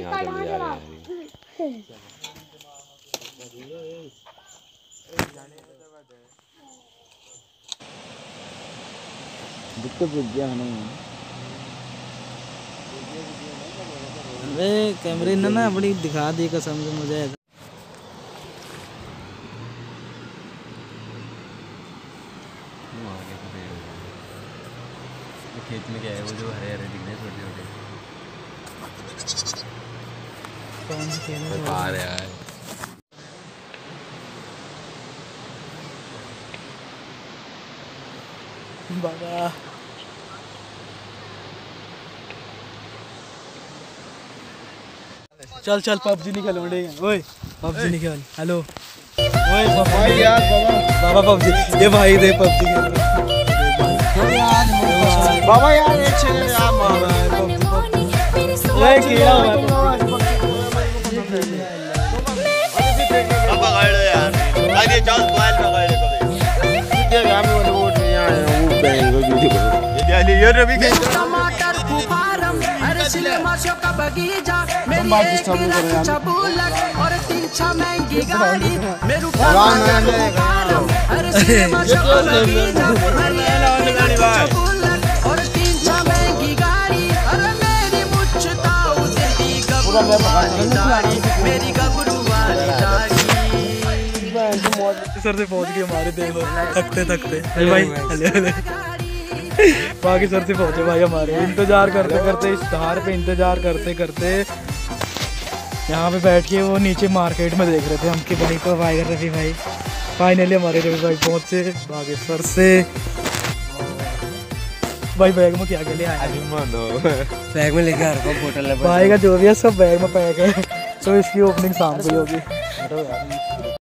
यहाँ जल्दी आ रहे हैं। अरे कैमरे ने ना बड़ी दिखा दी कसम से मुझे। खेत में क्या है वो जो हरे हरे दिख रहे हैं छोटे छोटे आ रहे हैं। बाबा चल चल पबजी नहीं खेल ओए पबजी नहीं खेल। हेलो ओए भाई यार बाबा पबजी ये भाई दे पबजी खेल बाबा यार ये चले यार ओए कीड़ा हुआ अब पकड़ लो यार आगे चल मोबाइल पकड़ ले कभी ये हम वो यहाँ वो बैंग वीडियो ये डाली ये रवि के टमाटर फुफारम अरे सिनेमा शो का बगीचा मेरी चबूलक और तीछा महंगी गाड़ी मेरू फुफारम अरे सिनेमा शो का बगीचा और तीछा महंगी गाड़ी अरे मेरी मुच्छता उतरती गबरू वाली दाढ़ी मेरी गबरू वाली दाढ़ी। सर से पहुंच गए हमारे देखो थकते थकते भाई बाकी सर से पहुंचे भाई हमारे इंतजार करते करते इस धार पे इंतजार करते करते यहाँ पे बैठ के वो नीचे मार्केट में देख रहे थे हम कि भाई कब आएगा रफी भाई। फाइनली हमारे रफी भाई पहुंचे बाकी सर से भाई बैग में क्या क्या ले आए बैग में लेके आ रहा हूँ बोतल भाई का जो भी है सब बैग में पैक है तो इसकी ओपनिंग शाम को ही होगी।